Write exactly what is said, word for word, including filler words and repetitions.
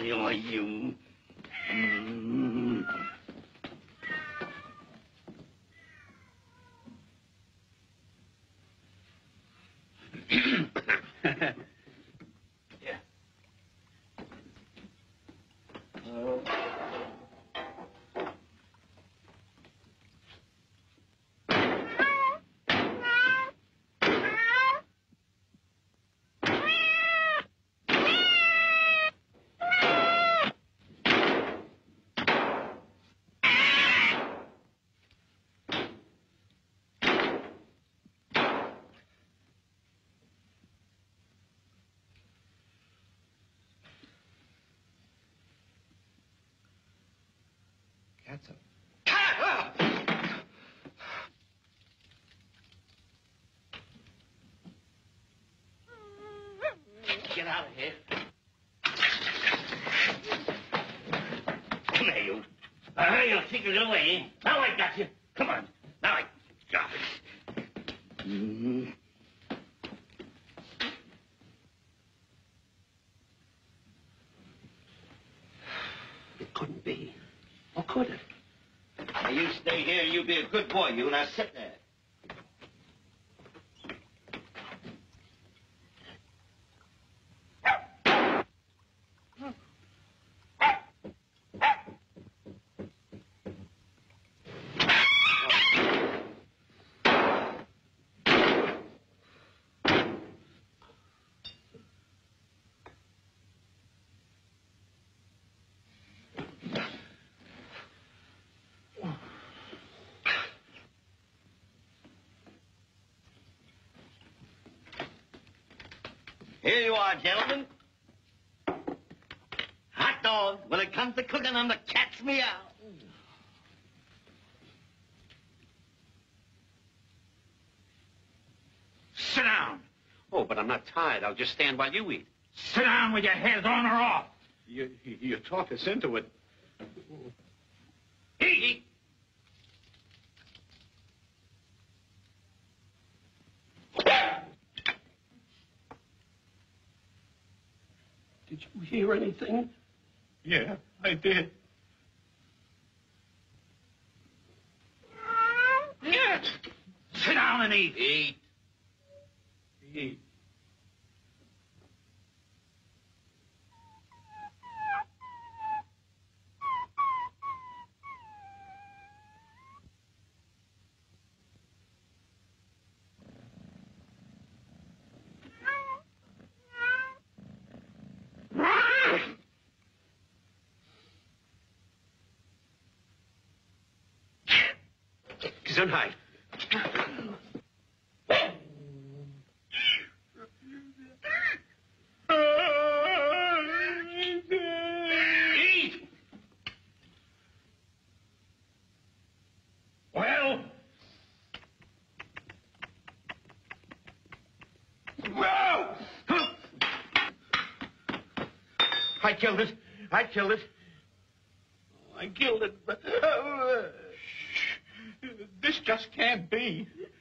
are you? Mm. Yeah. Oh. Cat's up. Get out of here. Come here, you. Uh, you'll take it away. Now I got you. Come on. Now I got it. Mm-hmm. It couldn't be. Or could it? Now, you stay here. You be a good boy, you. Now sit there. Here you are, gentlemen. Hot dog. When it comes to cooking them, the cat's meow. Sit down. Oh, but I'm not tired. I'll just stand while you eat. Sit down with your head on or off. You, you talk us into it. Eat. Eat. Did you hear anything? Yeah, I did. Yes. Sit down and eat. Eat. Eat. Gesundheit. Eat. Well. Well. I killed it. I killed it. I killed it, but uh, this just can't be.